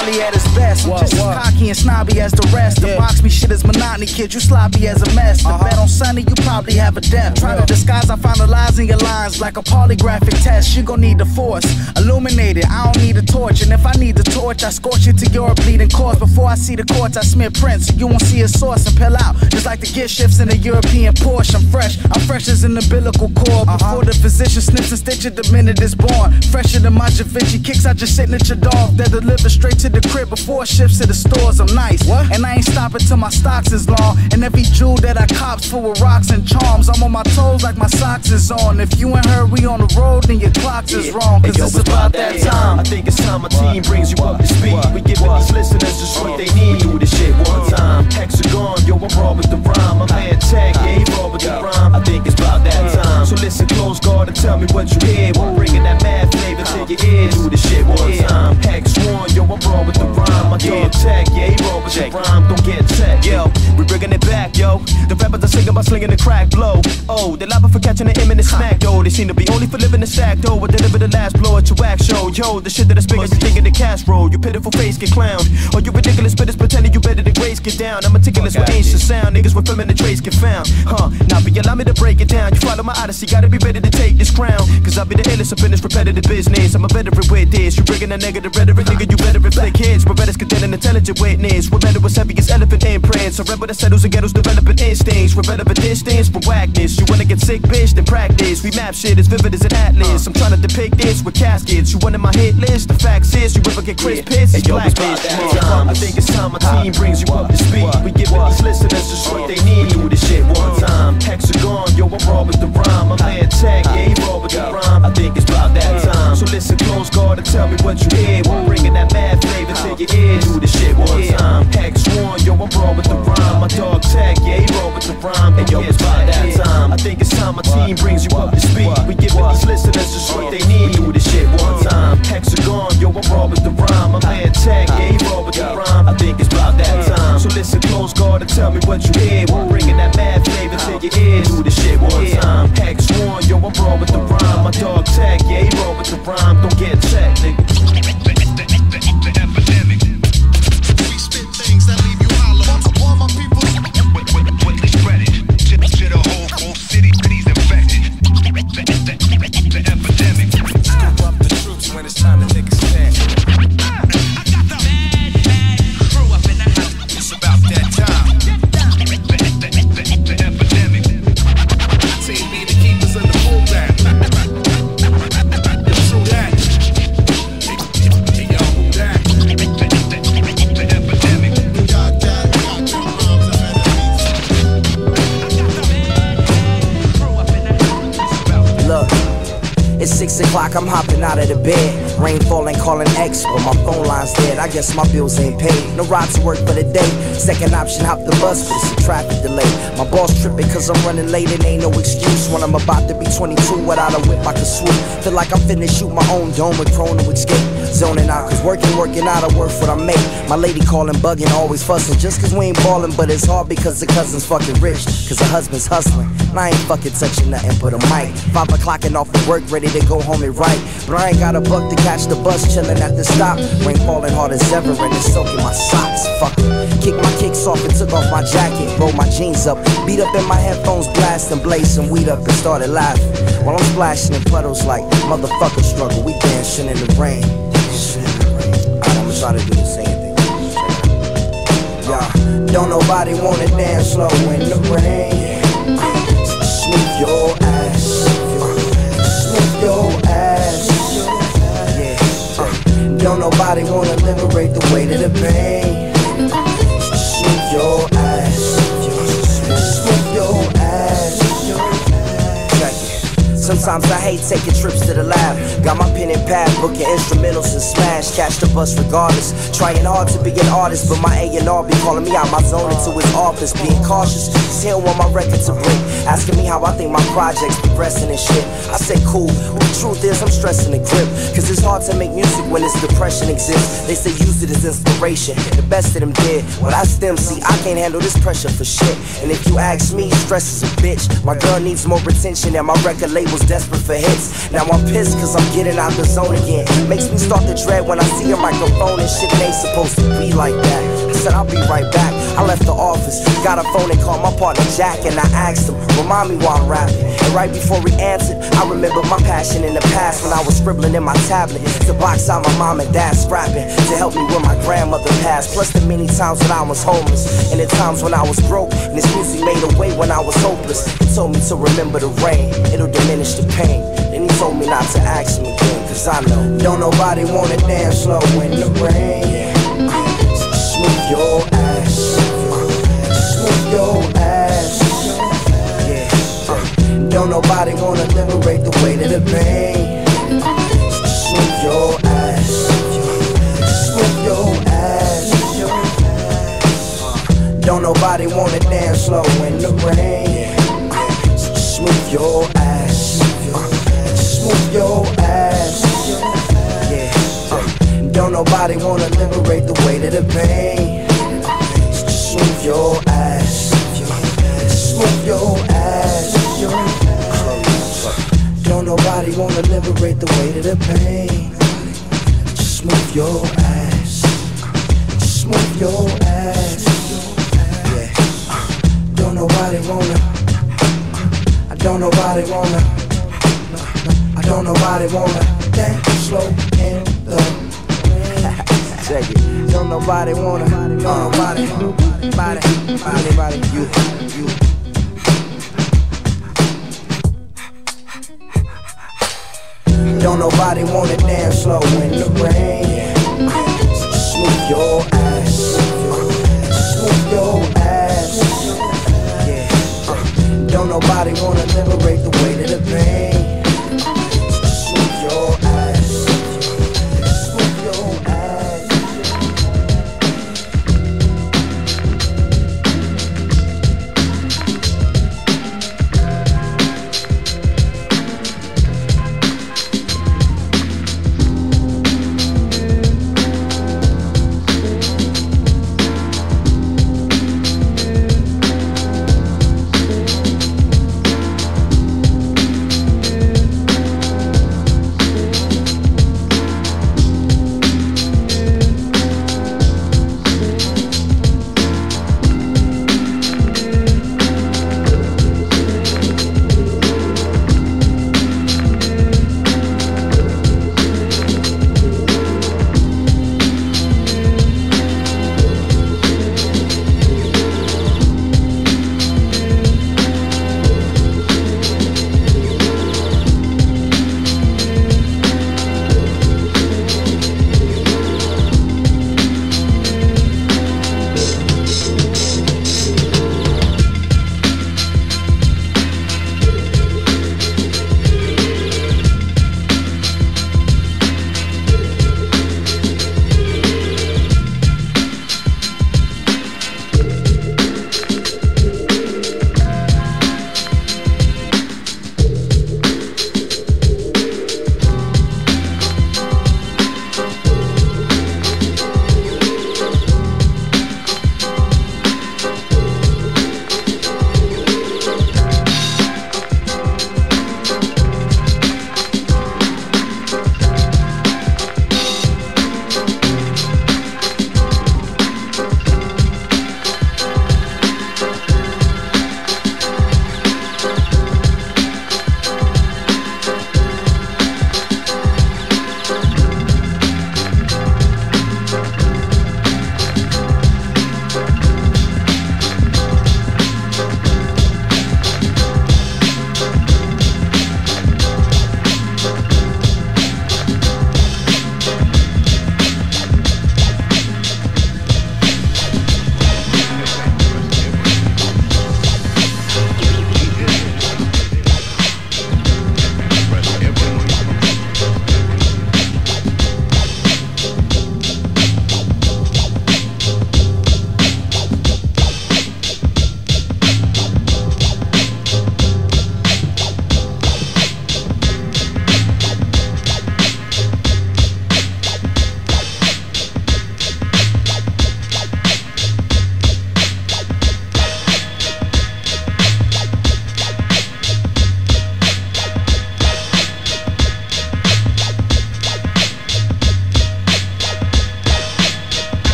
Molly at his best. I'm just as cocky and snobby as the rest. The box me shit is monotony, kid. You sloppy as a mess. The bet on Sunday, you probably have a debt. Try to disguise, I find the lies in your lines like a polygraphic test. You gon' need the force, illuminate it. I don't need a torch, and if I need the torch, I scorch it to your bleeding corpse. Before I see the courts, I smear prints, so you won't see a source and peel out. Just like the gear shifts in a European Porsche. I'm fresh as an umbilical cord. Before the physician snips and stitches the minute it's born. Fresher than my Da Vinci kicks out your signature dog. They're delivered straight to the crib before it ships to the stores. I'm nice, and I ain't stopping till my stocks is long. And every jewel that I cop's full with rocks and charms. I'm on my toes like my socks is on. If you ain't heard we on the road, then your clocks is wrong. Cause it's about that time. I think it's time my team brings you up to speed. We giving these listeners just what they need. Do this shit one time. Hexagon, yo, I'm raw with the rhyme. My man Tag, yeah, he raw with the rhyme. I think it's about that time. So listen close, guard, and tell me what you hear. We're bringing that mad flavor to your ears. Do this shit one time. Hex one, yo, I'm raw with the rhyme. My dog Tag, yeah, he raw with the rhyme. Don't get tech, yo. We bringing it back, yo. The rappers are singing about slinging the crack blow. Oh, they liable for catching an imminent snack, though. They seem to be only for living the stack, though. I deliver the last blow at your wax show. Yo, the shit that I spit is thinking the cash roll. You pitiful face get clowned. Or you ridiculous spitters pretending you better than grace get down. I'm meticulous with ancient sound. Niggas with filming the trace get found. Now but allow me to break it down. You follow my odyssey, gotta be ready to take this crown. Cause I'll be the illest up in this repetitive business. I'm a veteran with this. You bringing a negative rhetoric, nigga, you better reflect hits. But better get an intelligent witness. We're better with heavy as elephant imprints. A rebel that settles and ghettos developing instincts. We're better for distance, for whackness. You wanna get sick, bitch, then practice. We map shit as vivid as an atlas. I'm trying to depict this with caskets. You wanted my hit list? The facts is you ever get Chris Pitts, it's black bitch. I think it's time my team brings you up to speed. We giving these listeners just what they need. Do this shit one time. Hexagon, yo, I'm raw with the rhyme. My man Tag, yeah, he raw with the rhyme. I think it's about that time. So listen close, guard, and tell me what you hear. We're bringing that mad flavor to your ears. Do this shit one time. Hex one, yo, I'm raw with the rhyme. My dog Tag, yeah, he raw with the rhyme. And yo, it's about that time. I think it's time my team brings you up to speed. We giving these listeners just what they need. Do this shit one time. Hexagon, yo, I'm raw with the rhyme. My man Tag, yeah, he raw with the rhyme. I think it's about that time. So listen close, guard, and tell me what you hear. We're bringing that mad flavor to your ears. Do this shit one time. Hex one, yo, I'm raw with the rhyme. My dog Tag, yeah, he raw with the rhyme. Don't get checked, nigga. The epidemic. We spit things that leave you hollow. All my people when they spread it to the whole city, city's infected. The epidemic. Scoop up the troops when it's time to take a stand. I got the bad crew up in the house. It's about that time. The epidemic. Team be the keepers in the full back. True that. Hey, yo, who that? The epidemic. Look, it's 6 o'clock, I'm hopping out of the bed. Rain falling, calling X, but my phone line's dead. I guess my bills ain't paid. No ride to work for the day. Second option, hop the bus, but it's a traffic delay. My boss tripping cause I'm running late and ain't no excuse. When I'm about to be 22, without a whip I can swoop. Feel like I'm finna shoot my own dome with prone to escape. Zoning out, cause working out, I work what I make. My lady calling, bugging, always fussing. Just cause we ain't ballin', but it's hard because the cousin's fucking rich. Cause the husband's hustling. And I ain't fucking touching nothing but a mic. 5 o'clock and off of work, ready to go home and write. But I ain't got a buck to catch the bus, chillin' at the stop. Rain falling hard as ever and it's soaking my socks. Fuck it. Kicked my kicks off and took off my jacket. Rolled my jeans up, beat up in my headphones, blast and blaze some weed up and started laughing. While I'm splashing in puddles like motherfucker struggle. We dancing in the rain. I'ma try to do the same thing. Yeah, don't nobody wanna dance slow in the rain. Smooth your ass. Smooth your ass. Yeah. Don't nobody wanna liberate the weight of the pain. Smooth your ass. Smooth your ass. Check it. Sometimes I hate taking trips to the lab. Got my pen and pad, booking instrumentals and smash. Catch the bus regardless. Trying hard to be an artist, but my A&R be calling me out my zone into his office. Being cautious, cause he don't want my record to break. Asking me how I think my project's progressing and shit. I say cool, but the truth is I'm stressing the grip. Cause it's hard to make music when this depression exists. They say use it as inspiration. The best of them did. Well, that's them, see, I can't handle this pressure for shit. And if you ask me, stress is a bitch. My girl needs more attention and my record label's desperate for hits. Now I'm pissed cause I'm getting out the zone again. Makes me start to dread when I see a microphone and shit ain't supposed to be like that. I said I'll be right back. I left the office, got a phone and called my partner Jack, and I asked him, remind me while I'm rapping. And right before he answered, I remembered my passion in the past when I was scribbling in my tablet to box out my mom and dad scrapping to help me when my grandmother passed. Plus the many times when I was homeless and the times when I was broke, and this music made a way when I was hopeless. He told me to remember the rain, it'll diminish the pain. Then he told me not to ask him again, cause I know don't nobody wanna dance slow in the rain. Smooth your ass, smooth your ass. Yeah, don't nobody wanna liberate the weight of the pain. Smooth your ass, smooth your ass. Don't nobody wanna dance slow in the rain. Smooth your ass, smooth your ass. Yeah, don't nobody wanna liberate the weight of the pain. Smooth your ass, smooth your ass. Don't nobody wanna liberate the weight of the pain. Smooth your ass, smooth your ass. Yeah, don't nobody wanna. I don't nobody wanna. I don't nobody wanna dance slow in the rain. Check it. Don't nobody wanna. Don't nobody. Anybody. You. Don't nobody wanna dance slow in the rain. Smooth your ass, smooth your ass. Yeah. Don't nobody wanna liberate the weight of the pain. Smooth your ass, smooth your ass.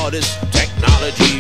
all this technology,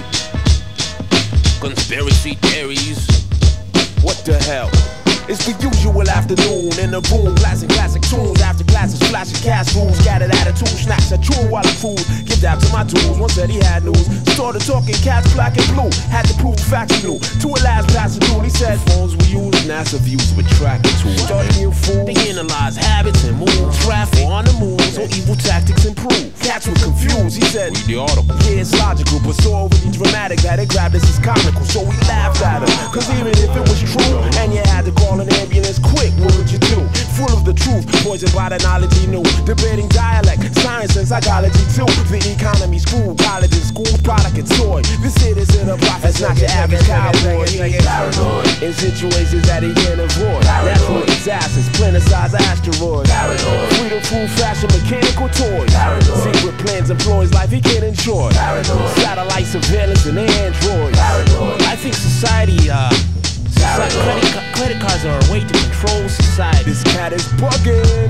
conspiracy theories. What the hell? It's the usual afternoon in the room, blasting classic tunes after classes, flashing cash rules, scattered attitudes, snacks at true while I cruise. Give that to my tools, one said he had news. Started talking cats black and blue, had to prove facts he knew. To a last passing through, he said phones we use, NASA views with tracking tools. Starting new fools, They analyze habits and moves, traffic on the moves, so evil tactics improve. cats were confused, he said. Read the article. Yeah, it's logical, but so overly dramatic that it grabbed us as comical. So we laughed at him, cause even if it was true, and you had to call an ambulance quick, what would you do? Full of the truth, poisoned by the knowledge he knew. Debating dialect, science and psychology too. The economy, school, colleges, school, product and toy. This shit isn't a profit, it's not your average cowboy. Paranoid in situations that he can't avoid. Natural disasters, planet-sized asteroids. Freedom, food, fashion, mechanical toys. Secret plans, employs life he can't enjoy. Satellite surveillance and androids. I think society, credit cards are a way to control society. This cat is bugging.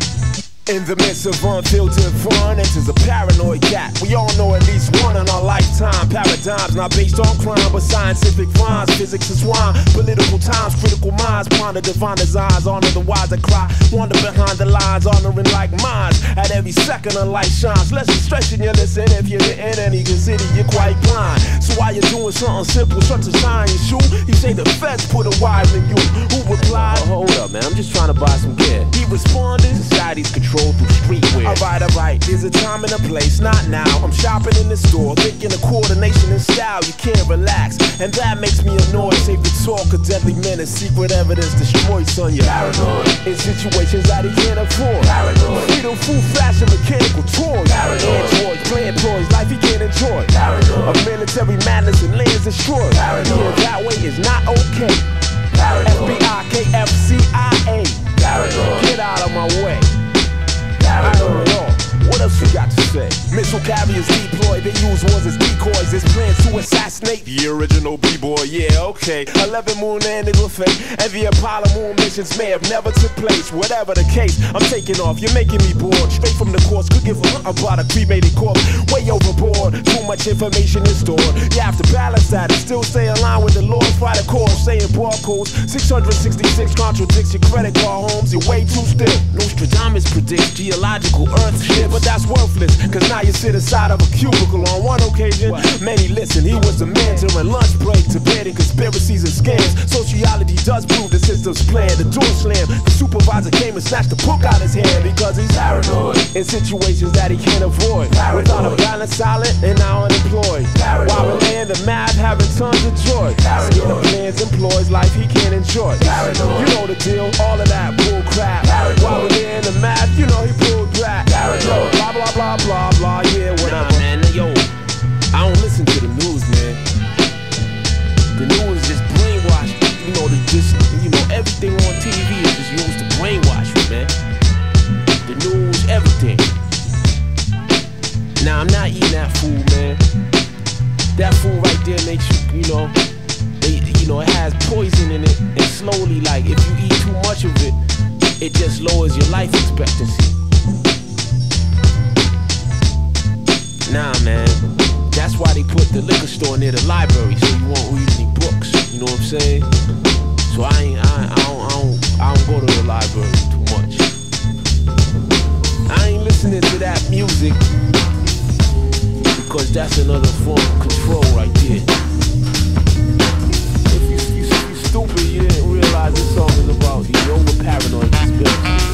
In the midst of unfiltered fun, enters a paranoid cat. We all know at least one in our lifetime. Paradigms not based on crime, but scientific rhymes. Physics is wine, political times, critical minds. Ponder divine designs, honor the wise that cry. Wander behind the lines, honoring like minds. At every second a light shines. Less stretching you listen if you're in any consider you're quite blind. So while you're doing something simple, such as tying your shoe, you say the feds put a wire in you. Who replied? Oh, hold up, man, I'm just trying to buy some gear. He responded, Society's controlled through streetwear. Alright, there's a time and a place, not now. I'm shopping in the store, thinking of coordination and style. You can't relax, and that makes me annoyed. Save the talk of deadly menace, secret evidence destroys son. You're paranoid in situations that he can't afford. Paranoid. Freedom, food, fashion, mechanical toys. Androids, playing toys, life he can't enjoy. Paranoid. A military madness and lands destroyed. Yeah, that way is not okay. FBI, KFCIA. Get out of my way. I don't know. What else you got to say? Missile carriers deployed, they use wars as decoys. There's plans to assassinate the original B-boy. Yeah, okay. 11 moon landed with fate, and the Apollo moon missions may have never took place. Whatever the case, I'm taking off. You're making me bored. Straight from the course, could give about a cremated corpse. Way overboard. Too much information is stored. You have to balance that and still stay in line with the laws. Fight a course, saying barcodes. 666 contradicts your credit card homes. You're way too stiff. Nostradamus predicts geological earth Yeah, but that's worthless, cause now you sit inside of a cubicle. On one occasion, many listen, he was a man during lunch break, debating conspiracies and scams. Sociology does prove the system's plan. The door slammed, the supervisor came and snatched the book out his hand because he's paranoid in situations that he can't avoid. Without a balance, silent and now unemployed. While we're laying the math, having tons of joy. Scared of plans, employs life he can't enjoy. You know the deal, all of that bull crap. While we're laying the math, you know he pulled back. Blah blah blah blah blah, yeah, whatever. Nah, man, yo, I don't listen to the news, man. The news is just brainwashed. Everything on TV is just used to brainwash you, man. The news, everything. Now I'm not eating that food, man. That food right there makes you, it has poison in it, and slowly, like, if you eat too much of it, it just lowers your life expectancy. Nah, man, that's why they put the liquor store near the library, so you won't read any books. You know what I'm saying? So I don't go to the library too much. I ain't listening to that music because that's another form of control right there. If you stupid, you didn't realize this song is about the over paranoid conspiracy.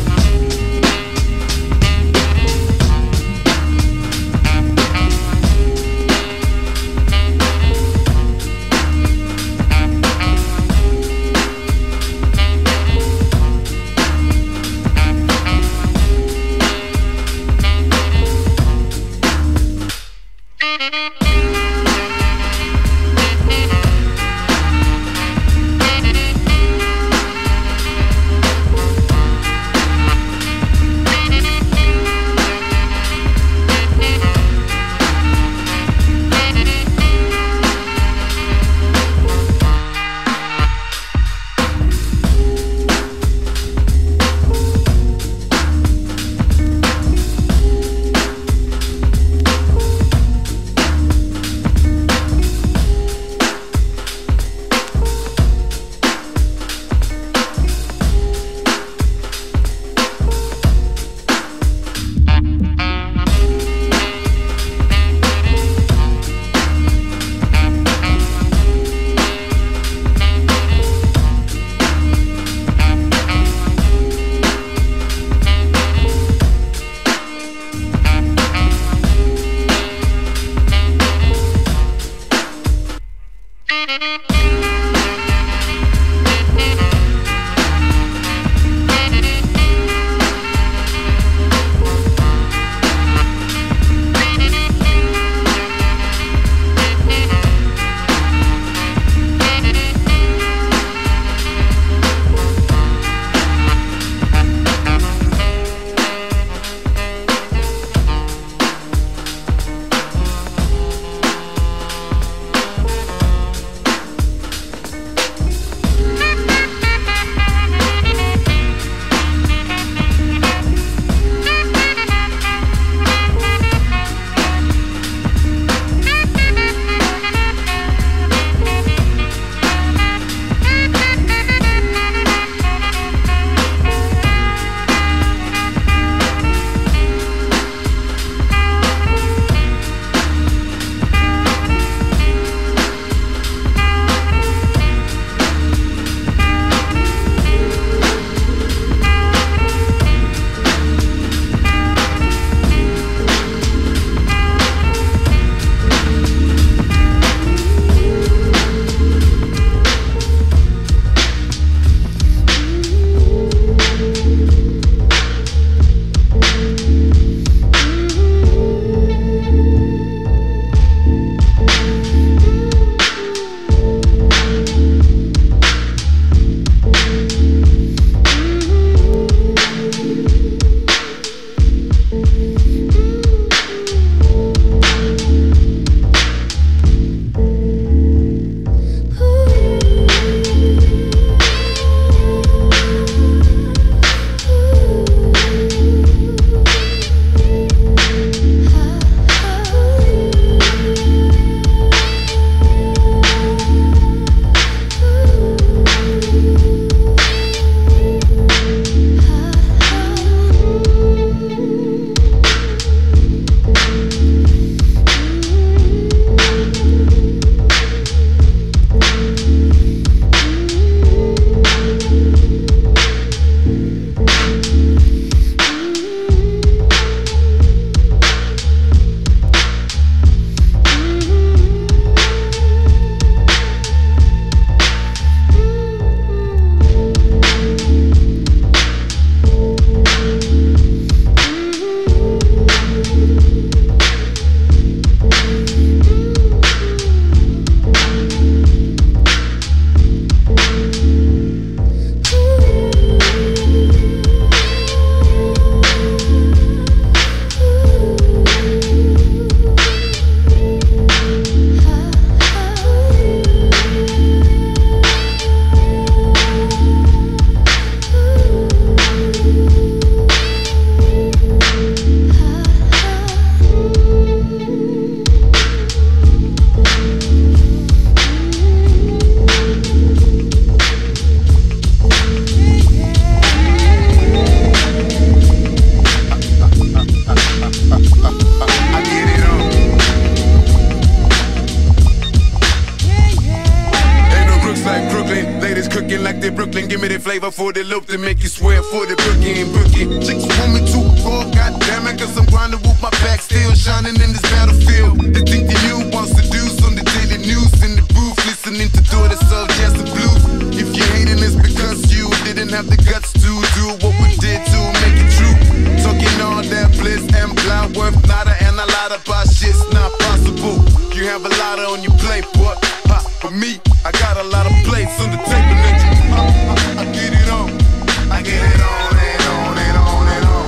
Brooklyn, give me the flavor for the loop to make you swear for the boogie and boogie. Chicks want me to go, goddammit, cause I'm grinding with my back still shining in this battlefield. They think they knew wants to do on the daily news in the booth, listening to Daughter Soul, Jazz and Blues. If you're hating, it's because you didn't have the guts to do what we did to make it true. Talking all that bliss and blind worth nada, and a lot about shit's not possible. You have a lot on your plate, but for me, I got a lot of plates on the table. I get it on, I get it on and on and on and on.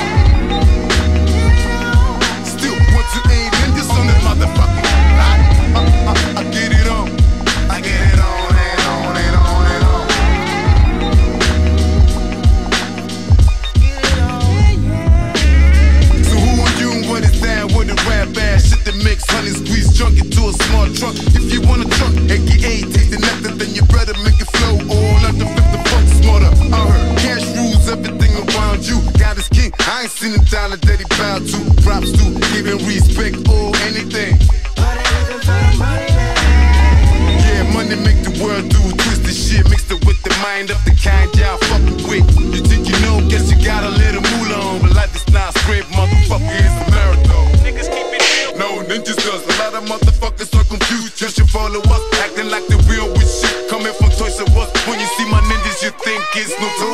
Still want to aid in this on this motherfucker. I get it on, I get it on and on and on and on. So who are you and what is that with a rap ass shit that makes honey squeeze drunk into a small trunk? If you want a trunk, aka taste the nectar, then you better make it flow all out the flip the funk smarter. I heard cash rules everything around you. God is king, I ain't seen a dollar that he bowed to. Props to giving respect or anything. Yeah, money make the world do twisted shit, mixed it with the mind of the kind y'all fucking with. You think you know, guess you got a little moolah on, but life is not straight, motherfucker, it's a marathon. Niggas keep it real. No, ninjas does. A lot of motherfuckers are confused. You should follow us, acting like the real with shit coming from Toys R Us. When you see my ninjas, you think it's no